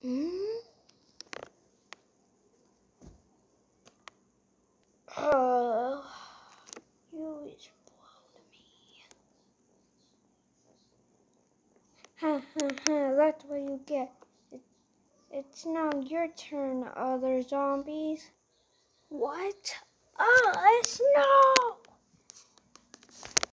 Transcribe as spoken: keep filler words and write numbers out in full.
Hmm? Uh, you explode me. Ha ha ha, that's what you get. It, it's now your turn, other zombies. What? Oh, it's no!